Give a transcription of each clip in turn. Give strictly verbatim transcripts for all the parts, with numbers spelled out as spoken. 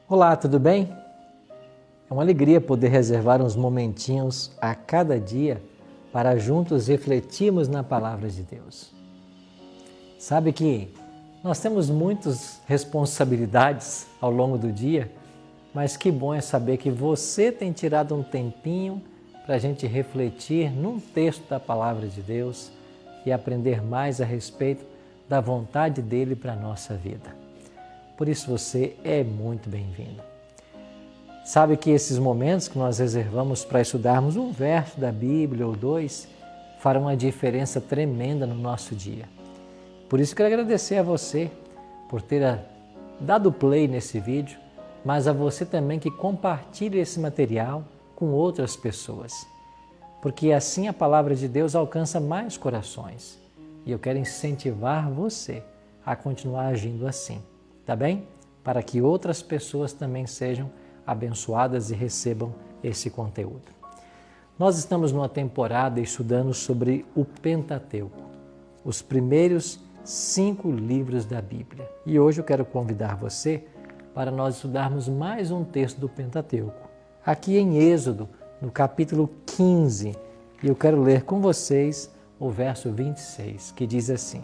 Olá, tudo bem? É uma alegria poder reservar uns momentinhos a cada dia para juntos refletirmos na Palavra de Deus. Sabe que nós temos muitas responsabilidades ao longo do dia, mas que bom é saber que você tem tirado um tempinho para a gente refletir num texto da Palavra de Deus e aprender mais a respeito da vontade dele para a nossa vida. Por isso você é muito bem-vindo. Sabe que esses momentos que nós reservamos para estudarmos um verso da Bíblia ou dois farão uma diferença tremenda no nosso dia. Por isso quero agradecer a você por ter dado play nesse vídeo, mas a você também que compartilha esse material com outras pessoas, porque assim a palavra de Deus alcança mais corações e eu quero incentivar você a continuar agindo assim, tá bem? Para que outras pessoas também sejam abençoadas e recebam esse conteúdo. Nós estamos numa temporada estudando sobre o Pentateuco, os primeiros cinco livros da Bíblia. E hoje eu quero convidar você para nós estudarmos mais um texto do Pentateuco, aqui em Êxodo, no capítulo quinze. E eu quero ler com vocês o verso vinte e seis, que diz assim: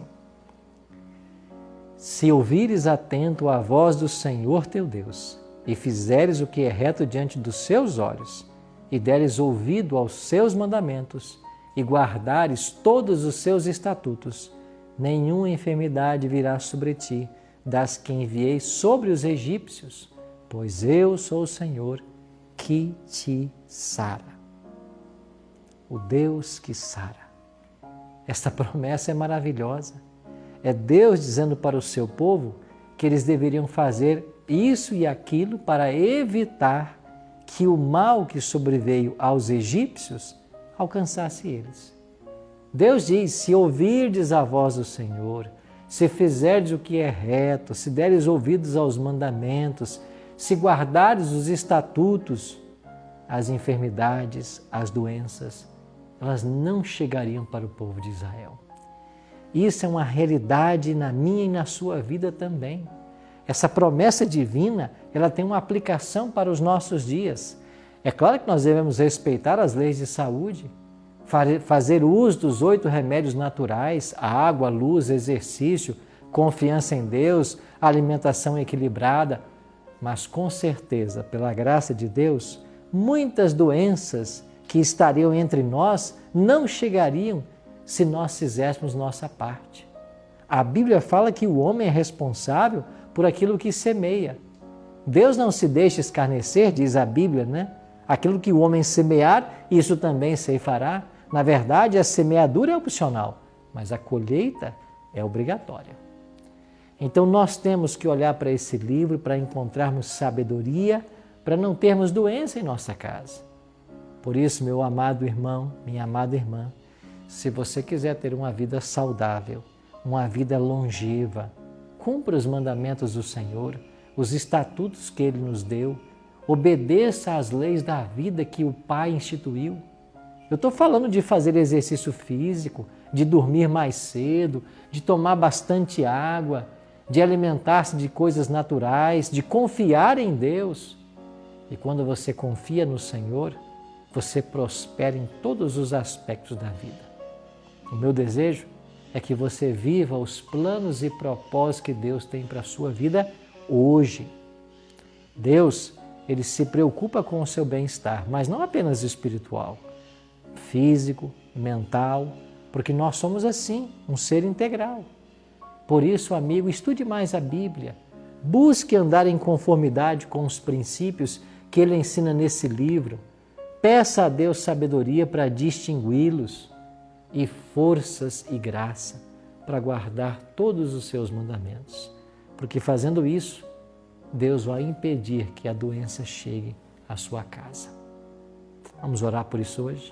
Se ouvires atento a voz do Senhor teu Deus, e fizeres o que é reto diante dos seus olhos, e deres ouvido aos seus mandamentos, e guardares todos os seus estatutos, nenhuma enfermidade virá sobre ti, das que enviei sobre os egípcios, pois eu sou o Senhor que te sara. O Deus que sara. Esta promessa é maravilhosa. É Deus dizendo para o seu povo que eles deveriam fazer isso e aquilo para evitar que o mal que sobreveio aos egípcios alcançasse eles. Deus diz: se ouvirdes a voz do Senhor, se fizerdes o que é reto, se deres ouvidos aos mandamentos, se guardares os estatutos, as enfermidades, as doenças, elas não chegariam para o povo de Israel. Isso é uma realidade na minha e na sua vida também. Essa promessa divina, ela tem uma aplicação para os nossos dias. É claro que nós devemos respeitar as leis de saúde, fazer uso dos oito remédios naturais, água, luz, exercício, confiança em Deus, alimentação equilibrada, mas com certeza, pela graça de Deus, muitas doenças que estariam entre nós não chegariam se nós fizéssemos nossa parte. A Bíblia fala que o homem é responsável por aquilo que semeia. Deus não se deixa escarnecer, diz a Bíblia, né? Aquilo que o homem semear, isso também ceifará. Na verdade, a semeadura é opcional, mas a colheita é obrigatória. Então nós temos que olhar para esse livro para encontrarmos sabedoria, para não termos doença em nossa casa. Por isso, meu amado irmão, minha amada irmã, se você quiser ter uma vida saudável, uma vida longeva, cumpra os mandamentos do Senhor, os estatutos que Ele nos deu, obedeça às leis da vida que o Pai instituiu. Eu estou falando de fazer exercício físico, de dormir mais cedo, de tomar bastante água, de alimentar-se de coisas naturais, de confiar em Deus. E quando você confia no Senhor, você prospera em todos os aspectos da vida. O meu desejo é que você viva os planos e propósitos que Deus tem para a sua vida hoje. Deus, Ele se preocupa com o seu bem-estar, mas não apenas espiritual, físico, mental, porque nós somos assim, um ser integral. Por isso, amigo, estude mais a Bíblia, busque andar em conformidade com os princípios que Ele ensina nesse livro, peça a Deus sabedoria para distingui-los e forças e graça para guardar todos os seus mandamentos. Porque fazendo isso, Deus vai impedir que a doença chegue à sua casa. Vamos orar por isso hoje?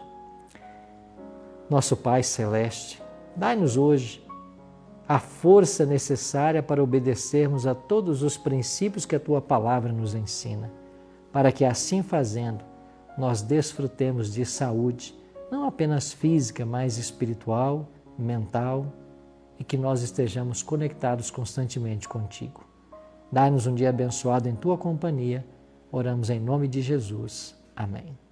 Nosso Pai Celeste, dai-nos hoje a força necessária para obedecermos a todos os princípios que a Tua Palavra nos ensina, para que assim fazendo, nós desfrutemos de saúde, não apenas física, mas espiritual, mental, e que nós estejamos conectados constantemente contigo. Dai-nos um dia abençoado em Tua companhia. Oramos em nome de Jesus. Amém.